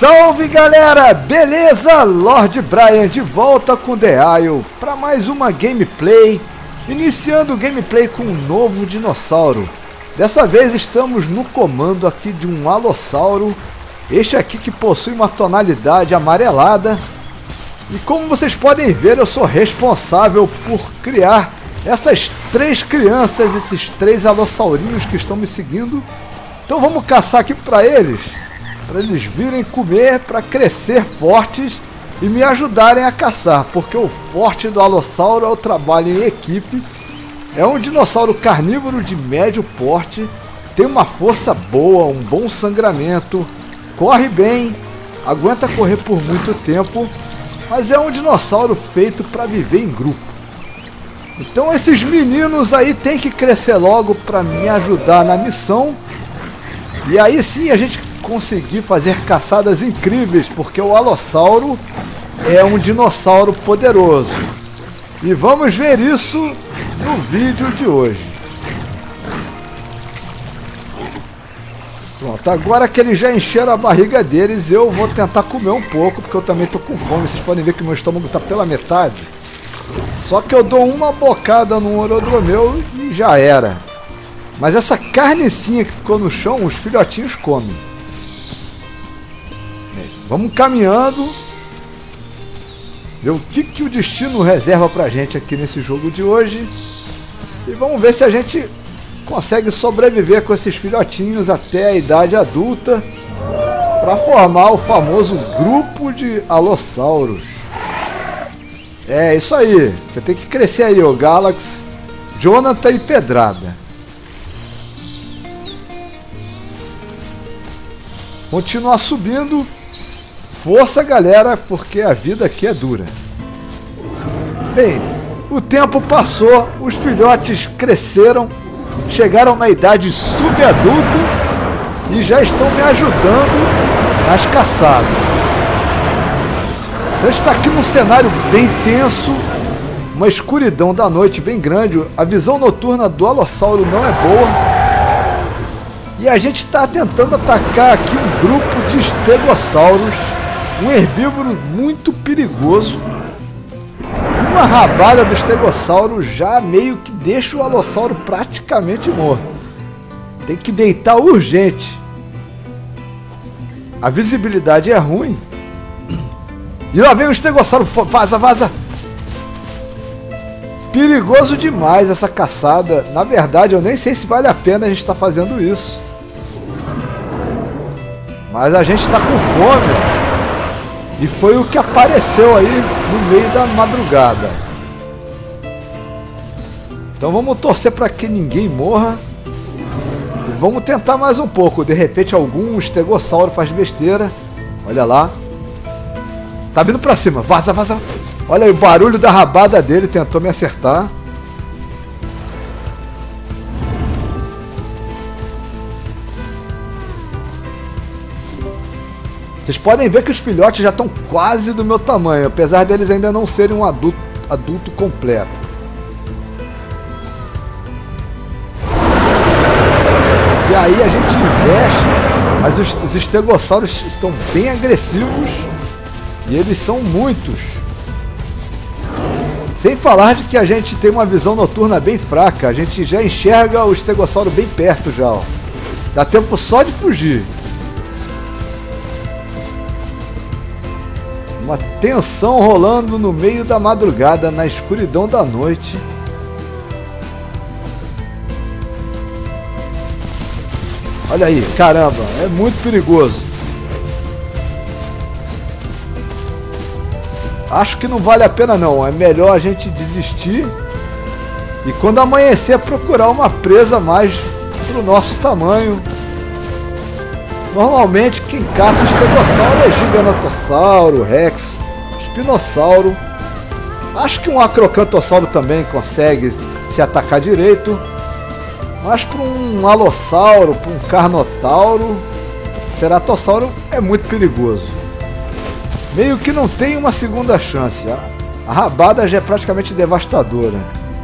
Salve galera, beleza? Lord Brian de volta com The Isle para mais uma gameplay, iniciando o gameplay com um novo dinossauro. Dessa vez estamos no comando aqui de um alossauro, este aqui que possui uma tonalidade amarelada. E como vocês podem ver, eu sou responsável por criar essas três crianças, esses três alossaurinhos que estão me seguindo. Então vamos caçar aqui para eles virem comer, para crescer fortes e me ajudarem a caçar, porque o forte do alossauro é o trabalho em equipe. É um dinossauro carnívoro de médio porte, tem uma força boa, um bom sangramento, corre bem, aguenta correr por muito tempo, mas é um dinossauro feito para viver em grupo. Então esses meninos aí tem que crescer logo para me ajudar na missão, e aí sim a gente conseguir fazer caçadas incríveis, porque o alossauro é um dinossauro poderoso. E vamos ver isso no vídeo de hoje. Pronto, agora que eles já encheram a barriga deles, eu vou tentar comer um pouco, porque eu também tô com fome. Vocês podem ver que meu estômago tá pela metade. Só que eu dou uma bocada no orodromeu e já era. Mas essa carnecinha que ficou no chão, os filhotinhos comem. Vamos caminhando, ver o que o destino reserva pra gente aqui nesse jogo de hoje. E vamos ver se a gente consegue sobreviver com esses filhotinhos até a idade adulta, para formar o famoso grupo de alossauros. É isso aí, você tem que crescer aí, o Galax, Jonathan e Pedrada. Continuar subindo. Força, galera, porque a vida aqui é dura. Bem, o tempo passou, os filhotes cresceram, chegaram na idade subadulta e já estão me ajudando nas caçadas. Então está aqui num cenário bem tenso, uma escuridão da noite bem grande, a visão noturna do alossauro não é boa. E a gente está tentando atacar aqui um grupo de estegossauros, um herbívoro muito perigoso. Uma rabada do estegossauro já meio que deixa o alossauro praticamente morto. Tem que deitar urgente. A visibilidade é ruim. E lá vem o estegossauro. Vaza, vaza. Perigoso demais essa caçada. Na verdade, eu nem sei se vale a pena a gente estar fazendo isso. Mas a gente está com fome. E foi o que apareceu aí no meio da madrugada. Então vamos torcer para que ninguém morra. E vamos tentar mais um pouco. De repente algum estegossauro faz besteira. Olha lá. Tá vindo para cima. Vaza, vaza. Olha aí o barulho da rabada dele. Tentou me acertar. Vocês podem ver que os filhotes já estão quase do meu tamanho, apesar deles ainda não serem um adulto completo. E aí a gente investe, mas os estegossauros estão bem agressivos e eles são muitos. Sem falar de que a gente tem uma visão noturna bem fraca, a gente já enxerga o estegossauro bem perto já, ó. Dá tempo só de fugir. Uma tensão rolando no meio da madrugada, na escuridão da noite. Olha aí, caramba, é muito perigoso. Acho que não vale a pena não, é melhor a gente desistir. E quando amanhecer procurar uma presa mais pro nosso tamanho. Normalmente quem caça estegossauro é giganotossauro, rex, espinossauro. Acho que um acrocantossauro também consegue se atacar direito. Mas para um alossauro, para um carnotauro, ceratossauro é muito perigoso. Meio que não tem uma segunda chance. A rabada já é praticamente devastadora.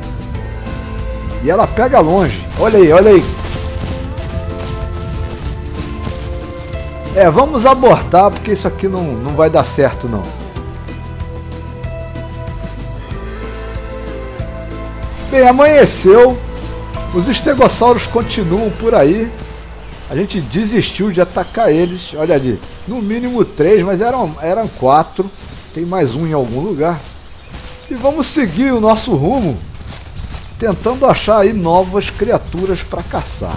E ela pega longe. Olha aí, olha aí. Vamos abortar, porque isso aqui não vai dar certo, não. Bem, amanheceu. Os estegossauros continuam por aí. A gente desistiu de atacar eles. Olha ali, no mínimo 3, mas eram 4. Tem mais um em algum lugar. E vamos seguir o nosso rumo, tentando achar aí novas criaturas para caçar.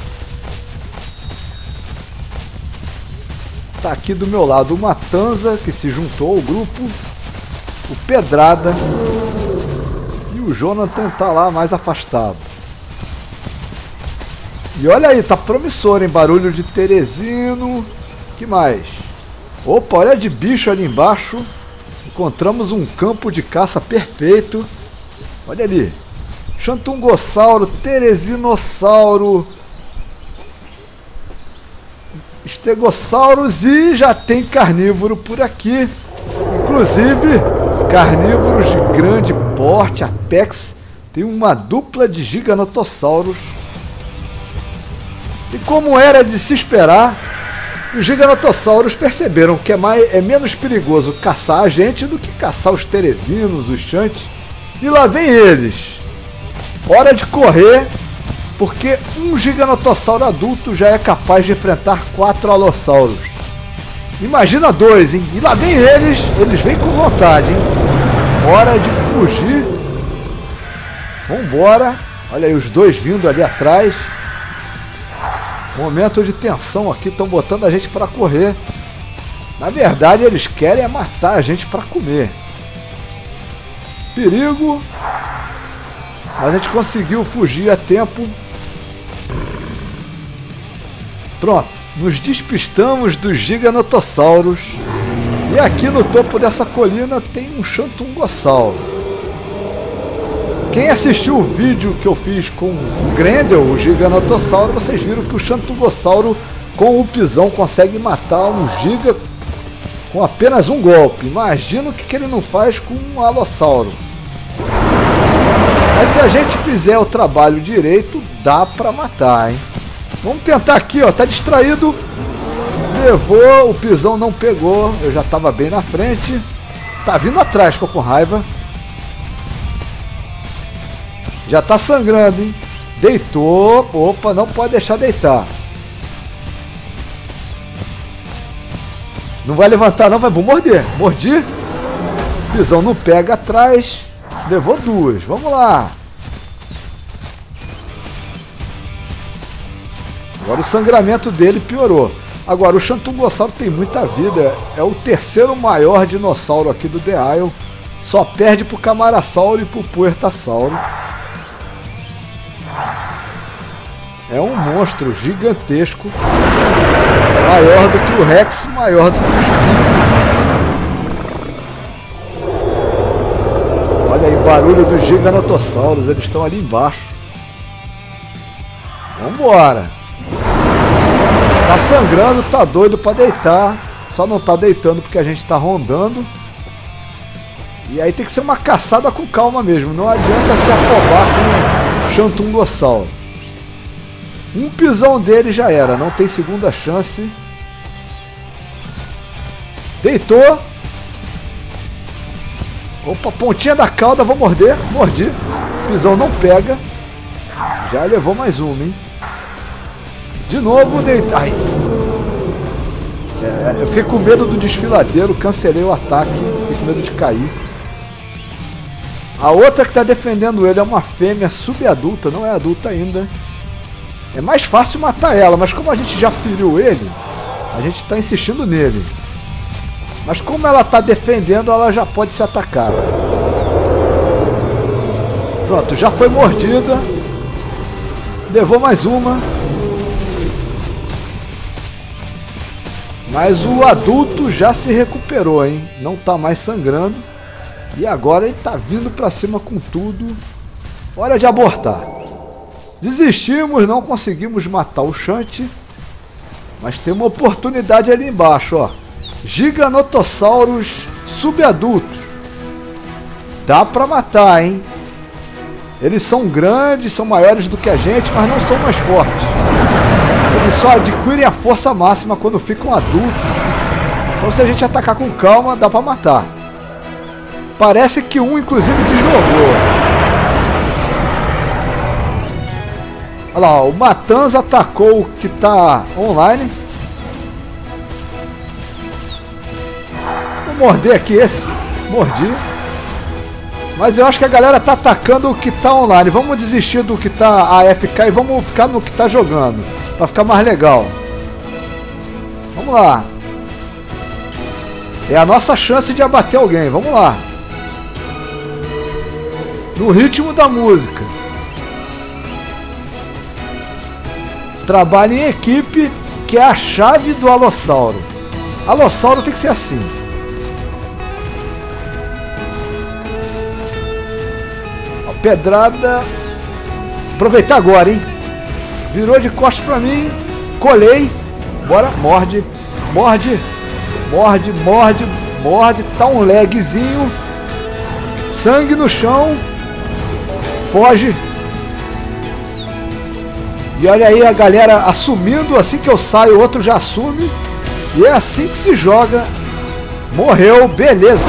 Tá aqui do meu lado o Matanza, que se juntou ao grupo, o Pedrada e o Jonathan tá lá mais afastado. E olha aí, tá promissor, hein? Barulho de Teresino. Que mais? Opa, olha de bicho ali embaixo. Encontramos um campo de caça perfeito. Olha ali. Xantungossauro, Teresinossauro, Estegossauros e já tem carnívoro por aqui. Inclusive, carnívoros de grande porte, apex. Tem uma dupla de giganotossauros. E como era de se esperar, os giganotossauros perceberam que é menos perigoso caçar a gente do que caçar os teresinos, os xantes. E lá vem eles. Hora de correr, porque um giganotossauro adulto já é capaz de enfrentar 4 alossauros. Imagina 2, hein? E lá vem eles vêm com vontade, hein? Hora de fugir. Vambora. Olha aí os 2 vindo ali atrás. Momento de tensão aqui, estão botando a gente para correr. Na verdade, eles querem matar a gente para comer. Perigo. Mas a gente conseguiu fugir a tempo. Pronto, nos despistamos dos giganotossauros. E aqui no topo dessa colina tem um xantungossauro. Quem assistiu o vídeo que eu fiz com o Grendel, o giganotossauro, vocês viram que o xantungossauro com o pisão consegue matar um giga com apenas um golpe. Imagina o que ele não faz com um alossauro. Mas se a gente fizer o trabalho direito, dá pra matar, hein? Vamos tentar aqui, ó. Tá distraído. Levou, o pisão não pegou. Eu já tava bem na frente. Tá vindo atrás, ficou com raiva. Já tá sangrando, hein? Deitou. Opa, não pode deixar deitar. Não vai levantar não, vou morder. Mordi. Pisão não pega atrás. Levou 2. Vamos lá. Agora o sangramento dele piorou. Agora o xantungossauro tem muita vida. É o 3º maior dinossauro aqui do The Isle. Só perde pro Camarassauro e pro Puertasauro. É um monstro gigantesco. Maior do que o Rex, maior do que o Spino. Olha aí o barulho dos giganotossauros. Eles estão ali embaixo. Vambora. Tá sangrando, tá doido pra deitar. Só não tá deitando porque a gente tá rondando. E aí tem que ser uma caçada com calma mesmo. Não adianta se afobar com o xantungossauro. Um pisão dele já era. Não tem segunda chance. Deitou. Opa, pontinha da cauda. Vou morder. Mordi. Pisão não pega. Já levou mais uma, hein? De novo, deitar. Ai. Eu fiquei com medo do desfiladeiro. Cancelei o ataque. Fiquei com medo de cair. A outra que está defendendo ele é uma fêmea subadulta. Não é adulta ainda. É mais fácil matar ela. Mas como a gente já feriu ele, a gente está insistindo nele. Mas como ela está defendendo, ela já pode ser atacada. Pronto, já foi mordida. Levou mais uma. Mas o adulto já se recuperou, hein? Não tá mais sangrando. E agora ele tá vindo pra cima com tudo. Hora de abortar. Desistimos, não conseguimos matar o Xante. Mas tem uma oportunidade ali embaixo, ó. Giganotossauros subadultos. Dá pra matar, hein? Eles são grandes, são maiores do que a gente, mas não são mais fortes. Eles só adquirem a força máxima quando ficam adultos. Então se a gente atacar com calma, dá pra matar. Parece que um inclusive deslogou. Olha lá, o Matanza atacou o que tá online. Vou morder aqui esse. Mordi. Mas eu acho que a galera tá atacando o que tá online. Vamos desistir do que tá AFK e vamos ficar no que tá jogando. Pra ficar mais legal. Vamos lá. É a nossa chance de abater alguém. Vamos lá. No ritmo da música. Trabalho em equipe, que é a chave do Alossauro. Alossauro tem que ser assim. Pedrada. Aproveitar agora, hein? Virou de costas pra mim. Colei. Bora. Morde. Morde. Morde. Morde. Morde. Tá um lagzinho. Sangue no chão. Foge. E olha aí a galera assumindo. Assim que eu saio, o outro já assume. E é assim que se joga. Morreu. Beleza.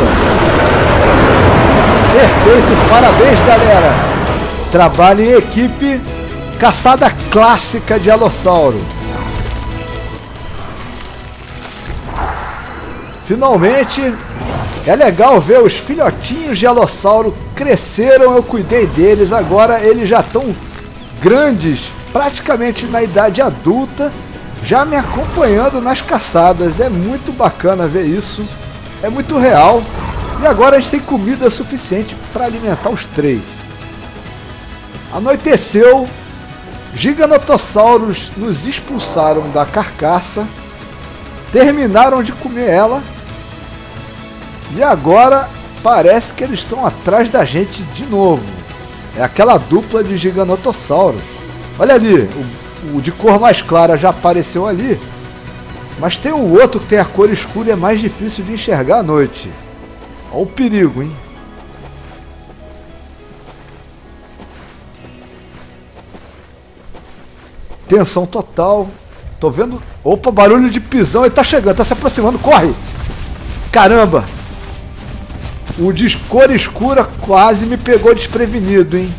Perfeito, parabéns galera. Trabalho em equipe. Caçada clássica de Alossauro. Finalmente. É legal ver os filhotinhos de Alossauro cresceram, eu cuidei deles. Agora eles já estão grandes, praticamente na idade adulta, já me acompanhando nas caçadas. É muito bacana ver isso. É muito real. E agora a gente tem comida suficiente para alimentar os três. Anoiteceu. Giganotossauros nos expulsaram da carcaça. Terminaram de comer ela. E agora parece que eles estão atrás da gente de novo. É aquela dupla de giganotossauros. Olha ali, o de cor mais clara já apareceu ali. Mas tem o outro que tem a cor escura e é mais difícil de enxergar à noite. Olha o perigo, hein? Tensão total. Tô vendo... Opa, barulho de pisão. Ele tá chegando, tá se aproximando. Corre! Caramba! O de cor escura quase me pegou desprevenido, hein?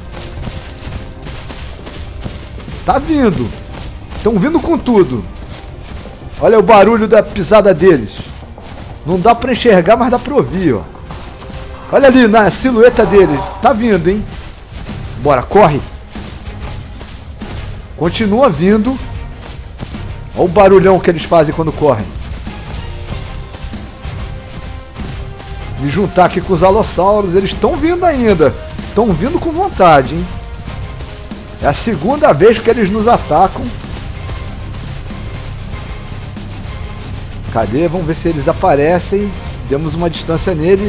Tá vindo. Estão vindo com tudo. Olha o barulho da pisada deles. Não dá pra enxergar, mas dá pra ouvir, ó. Olha ali na silhueta dele. Tá vindo, hein? Bora, corre. Continua vindo. Olha o barulhão que eles fazem quando correm. Me juntar aqui com os alossauros. Eles estão vindo ainda. Estão vindo com vontade, hein? É a segunda vez que eles nos atacam. Cadê? Vamos ver se eles aparecem. Demos uma distância neles.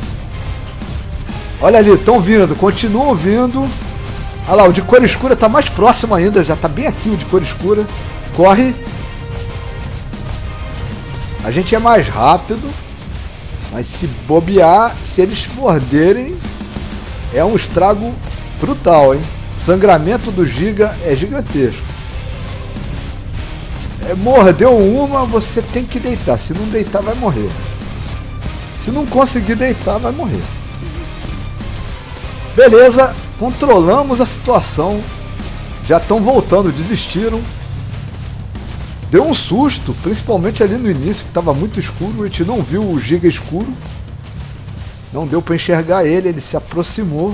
Olha ali, estão vindo, continuam vindo. Olha lá, o de cor escura está mais próximo ainda, já está bem aqui o de cor escura. Corre. A gente é mais rápido, mas se bobear, se eles morderem, é um estrago brutal, hein? Sangramento do Giga é gigantesco. Mordeu uma, você tem que deitar. Se não deitar, vai morrer. Se não conseguir deitar, vai morrer. Beleza, controlamos a situação. Já estão voltando, desistiram. Deu um susto, principalmente ali no início, que estava muito escuro. A gente não viu o Giga escuro. Não deu para enxergar ele, ele se aproximou.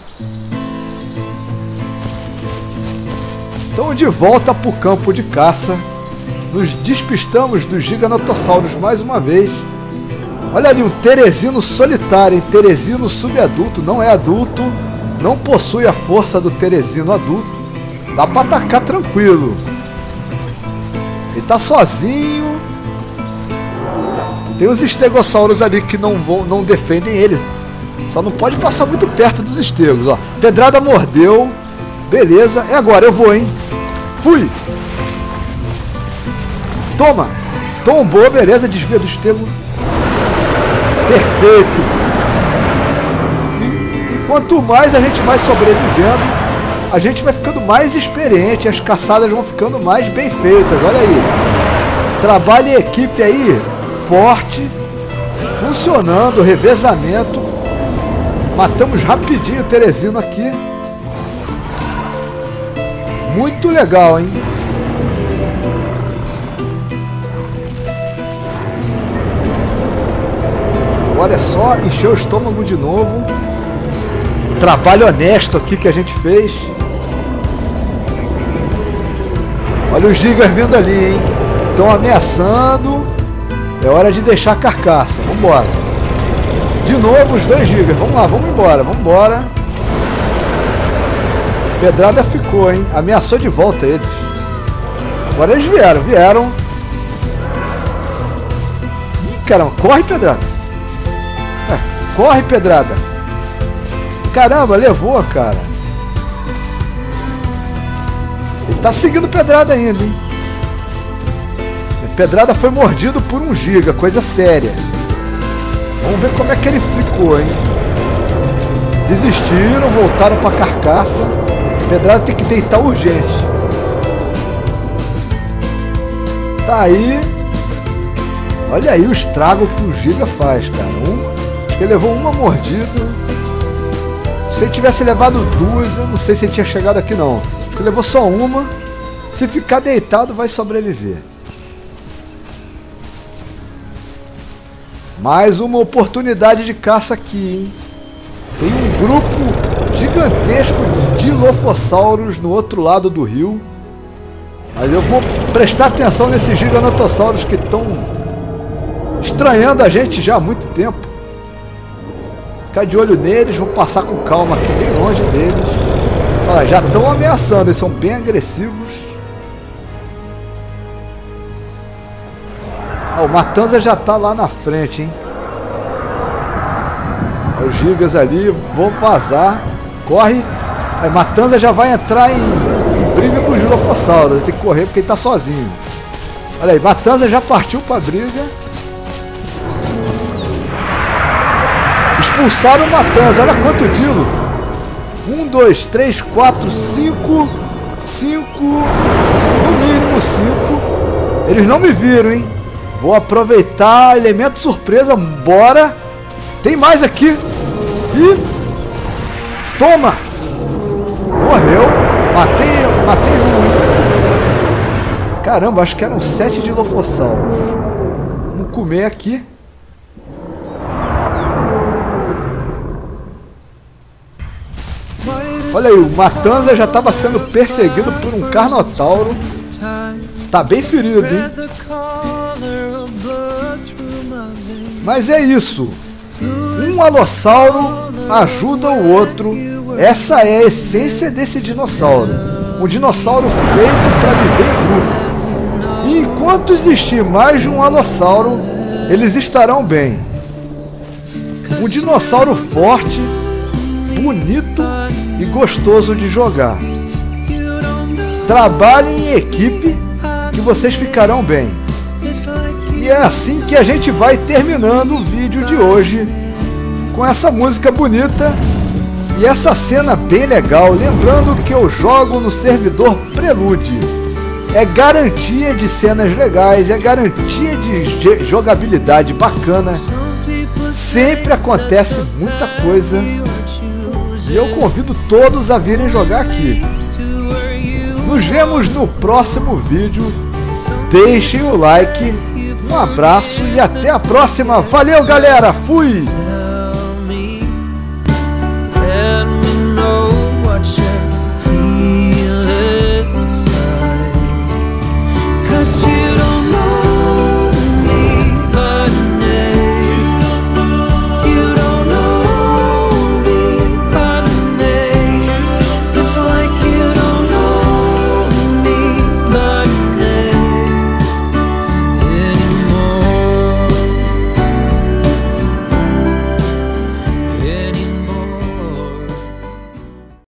Então de volta para o campo de caça. Nos despistamos dos giganotossauros mais uma vez. Olha ali, um teresino solitário, hein? Teresino subadulto, não é adulto. Não possui a força do teresino adulto. Dá pra atacar tranquilo. Ele tá sozinho. Tem os estegossauros ali que não defendem ele. Só não pode passar muito perto dos estegos, ó. Pedrada mordeu. Beleza, é agora, eu vou, hein? Fui! Toma! Tombou, beleza, desvia do estego. Perfeito! E quanto mais a gente vai sobrevivendo, a gente vai ficando mais experiente, as caçadas vão ficando mais bem feitas. Olha aí, trabalho em equipe aí, forte, funcionando, revezamento. Matamos rapidinho o Teresino aqui. Muito legal, hein? Agora é só encher o estômago de novo. Trabalho honesto aqui que a gente fez. Olha os gigas vindo ali, hein? Estão ameaçando. É hora de deixar a carcaça. Vamos embora. De novo os 2 gigas. Vamos lá, vamos embora, vamos embora. Pedrada ficou, hein? Ameaçou de volta eles. Agora eles vieram. Ih, caramba, corre, Pedrada. Corre, Pedrada. Caramba, levou, cara. Ele tá seguindo Pedrada ainda, hein? Pedrada foi mordido por 1 giga, coisa séria. Vamos ver como é que ele ficou, hein? Desistiram, voltaram pra carcaça. Pedrada tem que deitar urgente. Tá aí. Olha aí o estrago que o giga faz, cara. Acho que ele levou 1 mordida. Se ele tivesse levado 2, eu não sei se ele tinha chegado aqui não. Acho que ele levou só 1. Se ficar deitado, vai sobreviver. Mais uma oportunidade de caça aqui, hein? Tem um grupo gigantesco de Dilophosaurus no outro lado do rio. Mas eu vou prestar atenção nesses Giganotossauros que estão estranhando a gente já há muito tempo. Ficar de olho neles, vou passar com calma aqui bem longe deles. Olha, já estão ameaçando, eles são bem agressivos. O Matanza já está lá na frente, hein? Os gigas ali, vou vazar. Corre. Aí Matanza já vai entrar em briga com o Dilophosaurus. Ele tem que correr porque ele está sozinho. Olha aí, Matanza já partiu para a briga. Expulsaram o Matanza. Olha quanto Dilo. 1, 2, 3, 4, 5. 5. No mínimo 5. Eles não me viram, hein? Vou aproveitar, elemento surpresa, bora. Tem mais aqui. Ih. Toma. Morreu. Matei 1. Caramba, acho que eram 7 Dilophosaurus. Vamos comer aqui. Olha aí, o Matanza já estava sendo perseguido por um Carnotauro. Tá bem ferido, hein? Mas é isso. Um alossauro ajuda o outro. Essa é a essência desse dinossauro. Um dinossauro feito para viver em grupo. E enquanto existir mais de um alossauro, eles estarão bem. Um dinossauro forte, bonito e gostoso de jogar. Trabalhem em equipe que vocês ficarão bem. E é assim que a gente vai terminando o vídeo de hoje, com essa música bonita e essa cena bem legal. Lembrando que eu jogo no servidor Prelude. É garantia de cenas legais, é garantia de jogabilidade bacana. Sempre acontece muita coisa. E eu convido todos a virem jogar aqui. Nos vemos no próximo vídeo. Deixem o like. Um abraço e até a próxima. Valeu, galera. Fui!